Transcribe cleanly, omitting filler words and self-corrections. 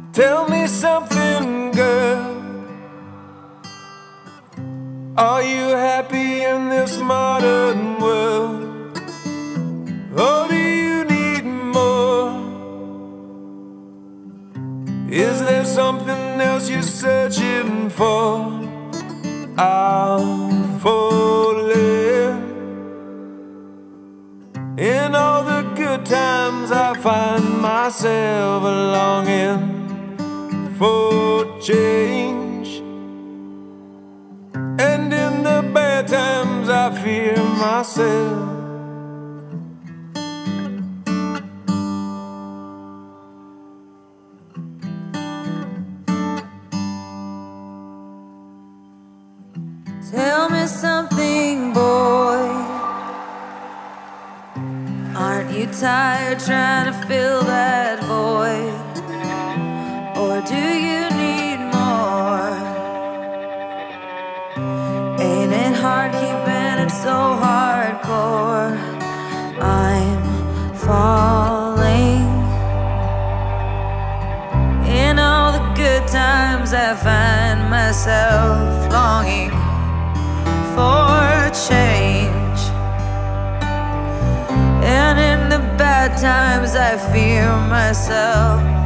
Tell me something, girl. Are you happy in this modern world? Or do you need more? Is there something else you're searching for? I'm falling. In all the good times I find myself longing for change, and in the bad times I fear myself. Tell me something, boy. Aren't you tired trying to fill that void? Or do you need more? Ain't it hard keeping it so hardcore? I'm falling. In all the good times I find myself longing for change, and in the bad times I fear myself.